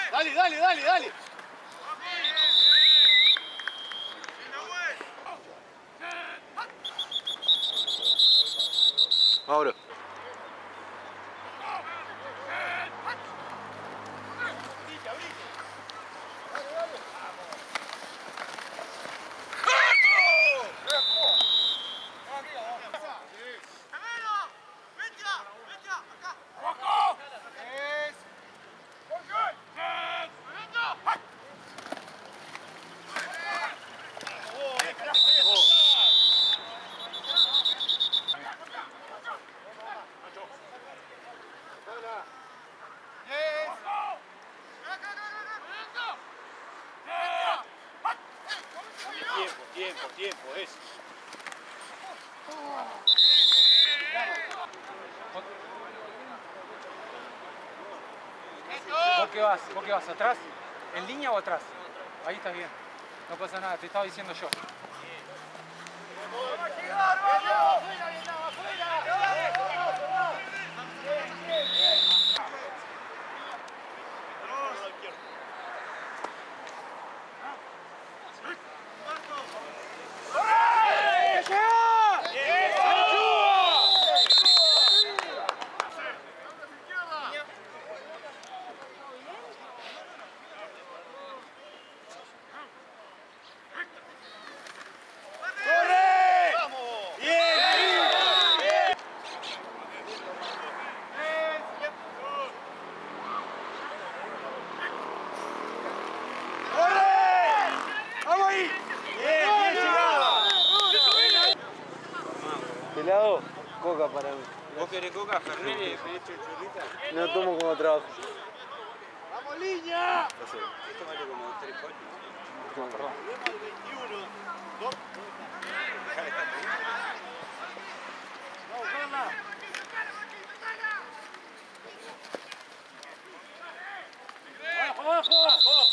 Dale, dale, dale, dale. Mauro. Tiempo, eso. ¿Por qué vas? ¿Atrás? ¿En línea o atrás? Ahí estás bien. No pasa nada, te estaba diciendo yo. Helado, coca para mí. ¿Vos querés coca, Fernet, pedís churrita? No tomo como trabajo. ¡Vamos, línea! Esto vale como 3 coches. No, perdón. 21. 2. Vamos, Carla. ¡Abajo, abajo!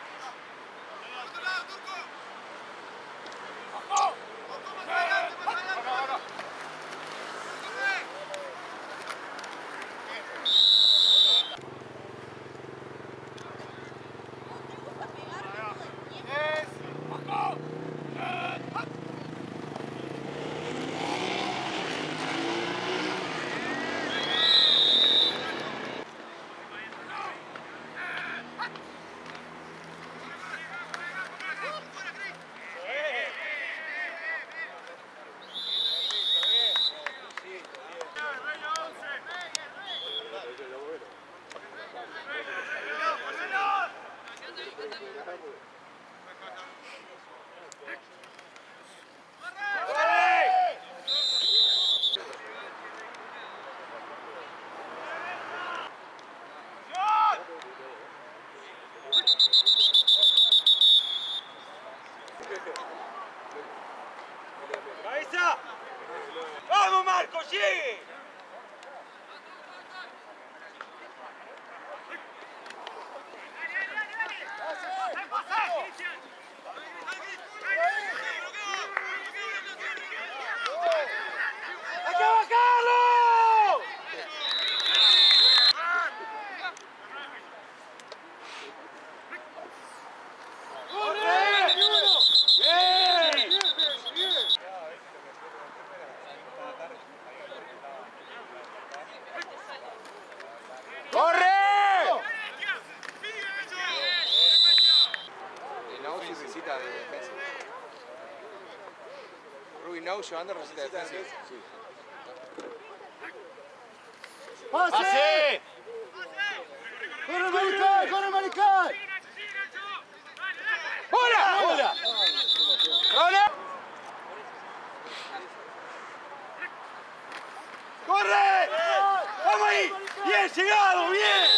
¡Cabeza! ¡Vamos, Marco! ¡Llegue! ¡Hay que bajarlo! Recita de defensa. Rubin Now llevando recita de defensa. Sí. ¡Pase! ¡Corre, Maricay! ¡Corre, Maricay! ¡Hola! ¡Hola! ¡Hola! ¡Corre! ¡Vamos ahí! ¡Bien llegado! ¡Bien!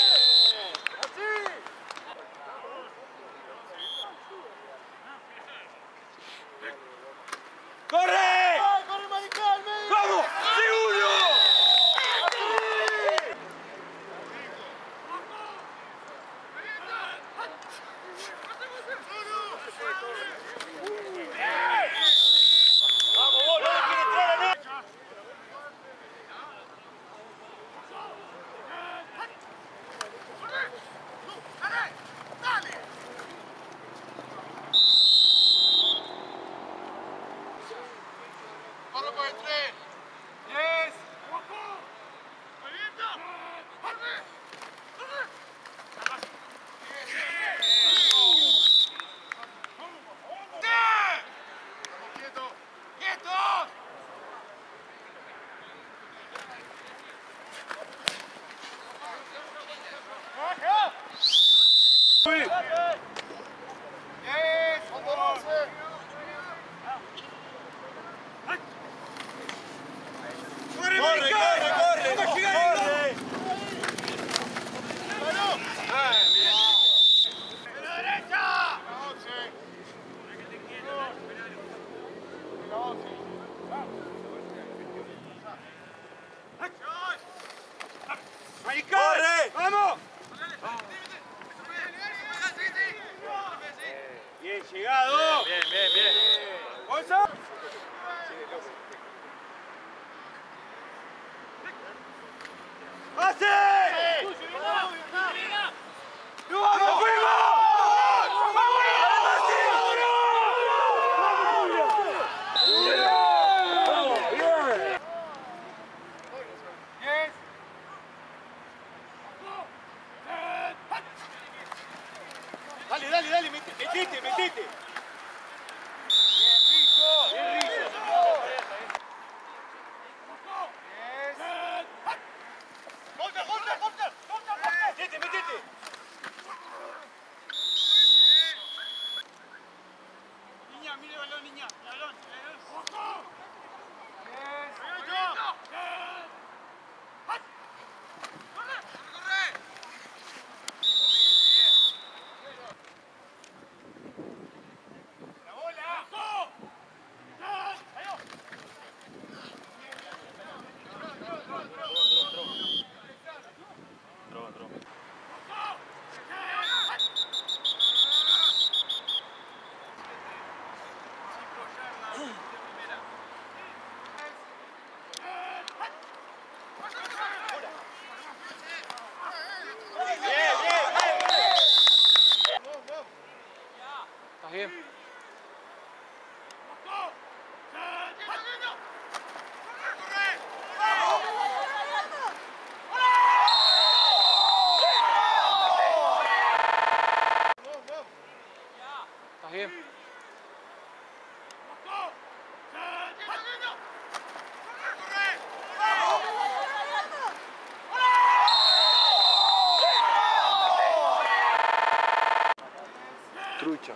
¡Corre! ¡Corre, Maricay! ¡Vamos! ¡Seguro! ¡Vamos, vos! ¡No dejes entrar a nadie! corre, corre, ¡Vamos, corre! ¡Corre! ¡Vamos! Bien llegado. Bien, bien, bien. ¡Bolsa! ¡Pase! ¡No vamos, fuimos! Dale, dale, dale, metete, metete. Metete, metete. Niña, mire el balón, niña. El balón, el balón. Está bien. Está bien. Trucha.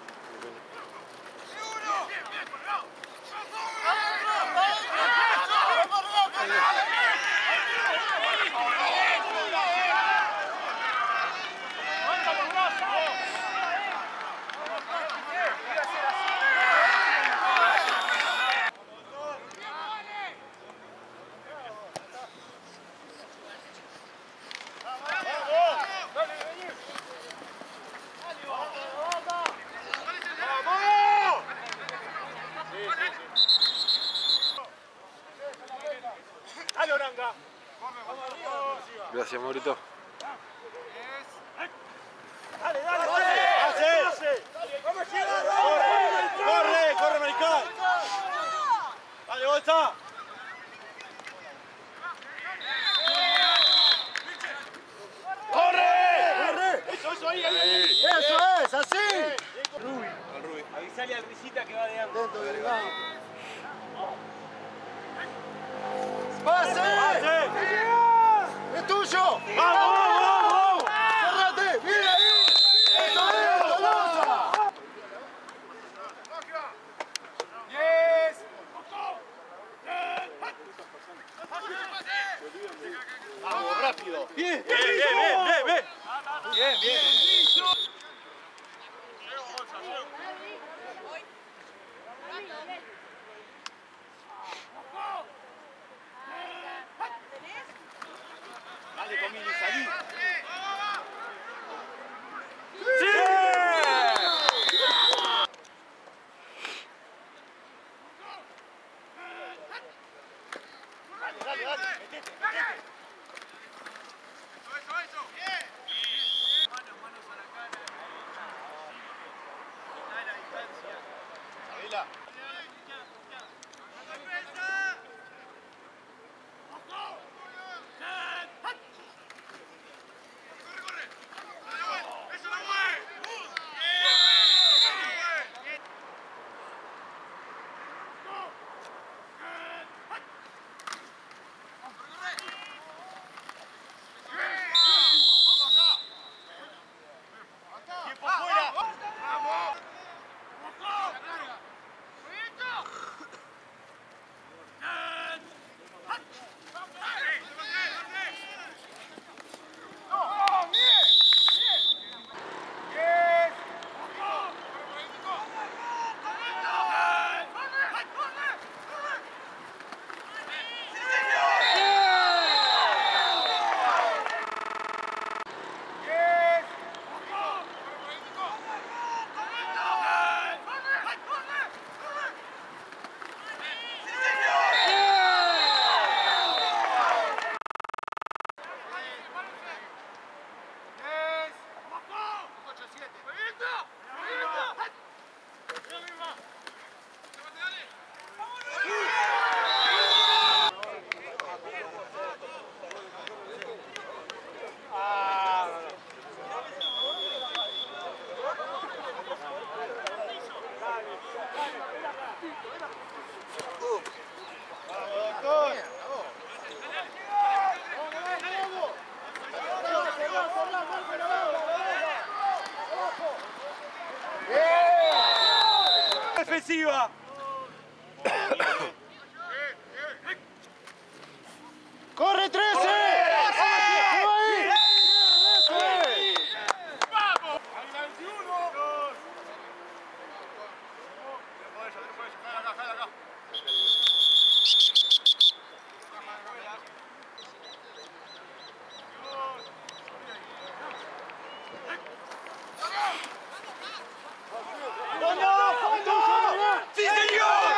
Dale, Oranga. Gracias, Maurito. Dale, dale, dale. Pase. Corre, corre, maricón. Dale, bolsa. ¡Corre! Eso, ahí, ahí. ¡Eso es! ¡Así! Avisale al Risita que va de hambre. Dentro del gamo. ¡Pase! ¡Pase! ¡Es tuyo! ¡Vamos, vamos, vamos! ¡Cerrate! ¡Mira ahí! ¡Eso es, Tolosa! ¡Yes! ¡Vamos, rápido! ¡Bien! ¡Bien, bien, bien, bien! ¡Bien, bien! Dale, Comini, salí. Dale, dale, dale. Metete, metete. Sabela. ofensiva. ¡Corre 13! ¡Sí, señor!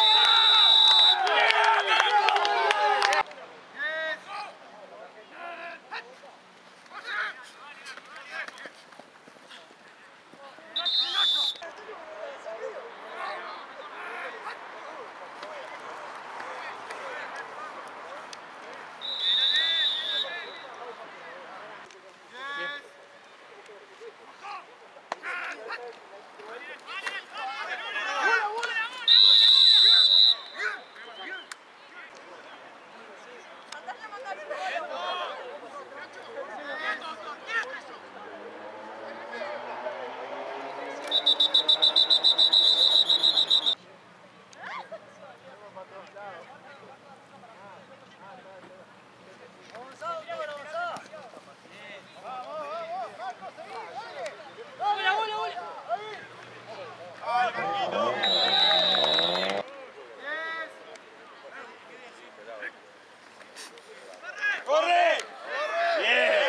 ¡Corre! ¡Bien!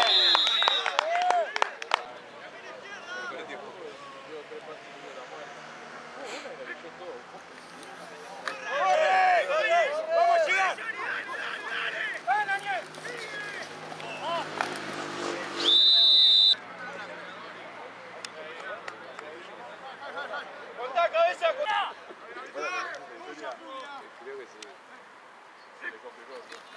¡Corre! ¡Vamos a llegar! ¡Contá cabeza! Creo que sí. Se le complicó.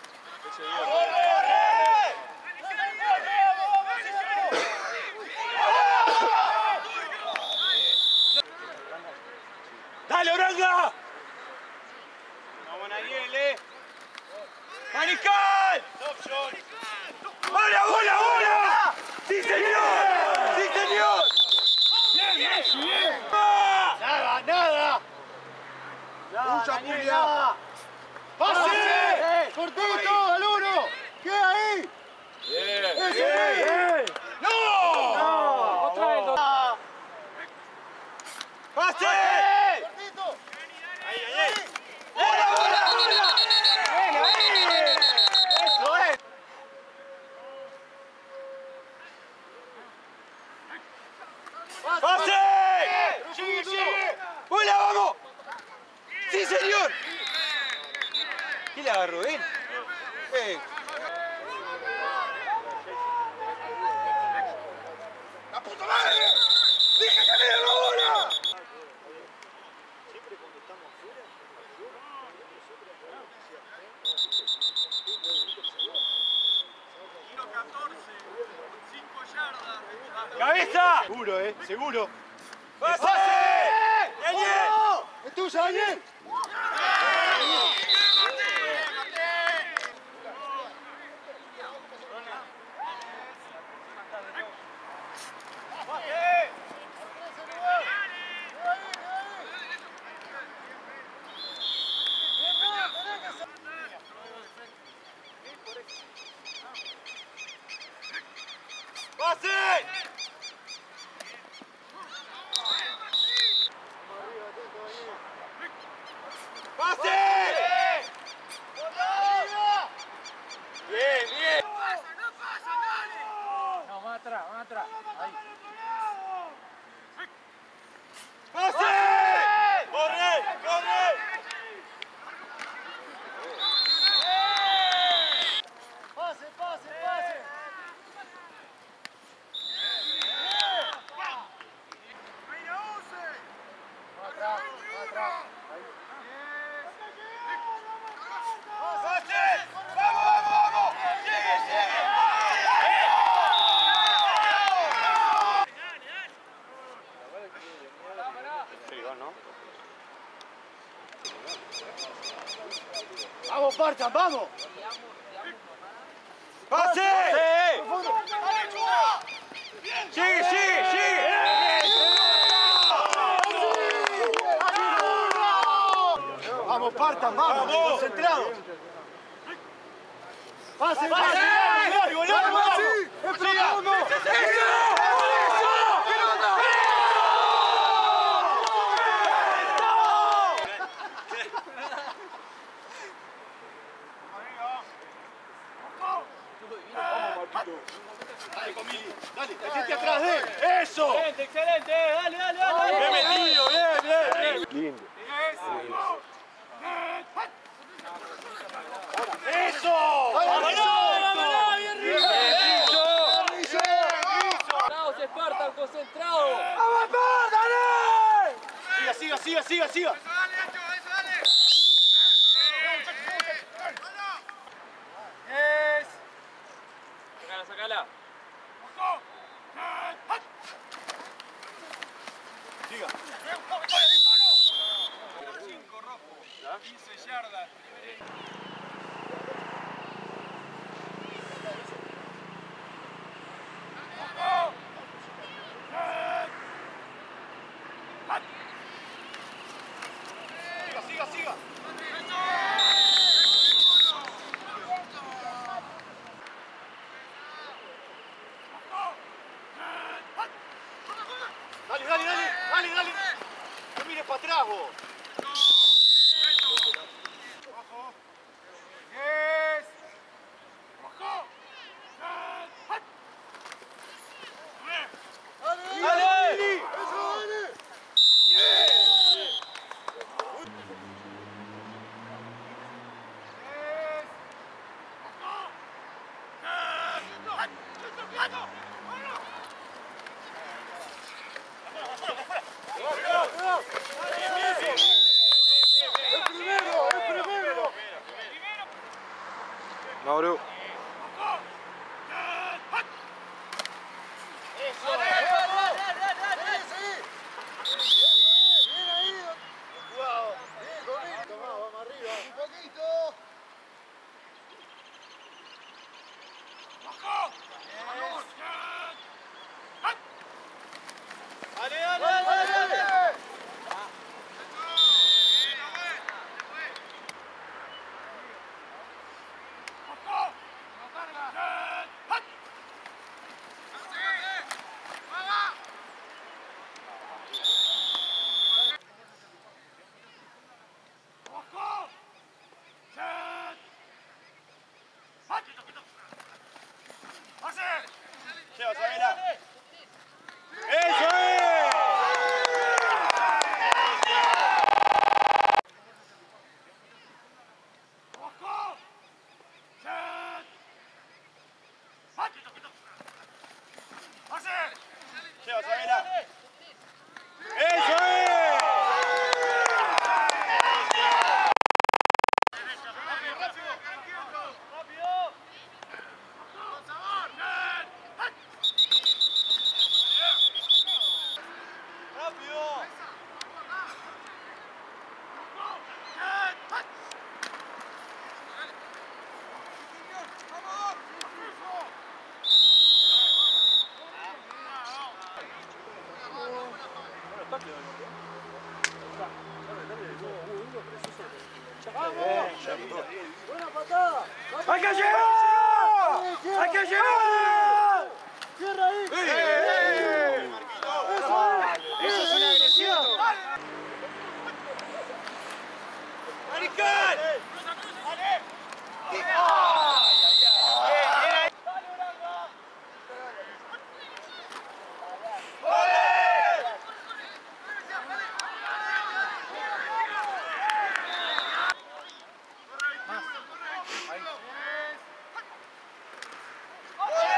¡Dale, Oranga! ¡Vamos, Nayeli! ¡Mariscal! ¡Bola, bola, bola! ¡Sí, señor! ¡Sí, señor! ¡Bien, Messi, bien! ¡Ah! ¡Nada, nada! ¡Mucha Julia! ¡Pase! ¡Cortito, al uno! ¡Queda ahí! ¡Bien! ¡Ese! ¡No! Otra vez, ¡Pase! ¡Cortito! ¡Bola, bola, bola! ¡Eso es! ¡Pase! ¡Sigue, sigue! ¡Bola, vamos! ¡Sí, señor! ¿Quién le agarró él? ¡La puta madre! ¡Dije que me la bola! ¡Cabeza! Seguro, seguro. ¡Pase! ¡Daniel! ¡Es tuya, Daniel! ¡Pase! ¡Pase! ¡Bien, bien! No, más atrás, más atrás. Ahí. ¡Pase! ¡Corre! ¡Corre! ¡Pase, pase, pase! Más atrás, más atrás. Ahí. ¡Pase! ¡Vamos, vamos, vamos! ¡Sigue, sigue! ¡Vamos, Parcha, vamos! ¡Pase! ¡Profundo! ¡Sigue, sigue, sigue! ¡Así! Espartan, vamos, concentrados. ¡Pase, pase! ¡Largo, largo! ¡Es profundo! Dale, Comili, dale, metete atrás de él. ¡Eso! Excelente, excelente, dale, dale, dale. Bien metido, bien, bien. Lindo. ¡Eso! ¡Vámonos! ¡Bien, ¡Bien, Rizo! Concentrados, Espartan, concentrados. ¡Vamos, dale! Siga, siga, siga, siga. Sacala, sacala. Siga. 15 yardas. Siga, siga, siga. Dale, dale, dale, dale, dale. No mires para atrás, vos. ¡Dale! Mauro. ¡Dale, dale, dale, dale! Lleva, Sabela. ¡Eso es! Lleva, Sabela. ¡Eso es! ¡Rápido! ¡Buena patada! ¡Hay que llegar! ¡Hay que llegar! ¡Cierra ahí! ¡Eso es una agresión! ¡Maricán! Ahí.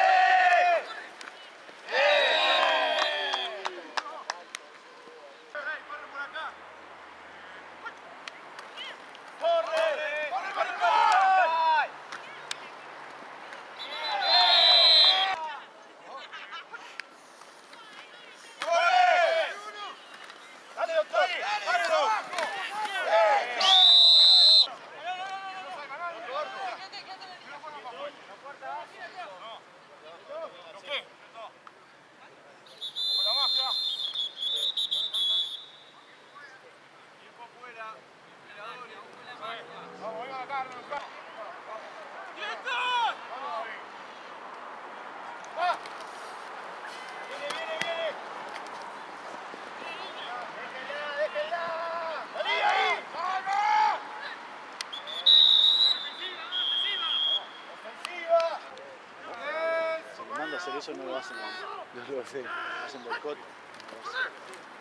eso no lo hacen, no lo hacen boicot. No lo hacen.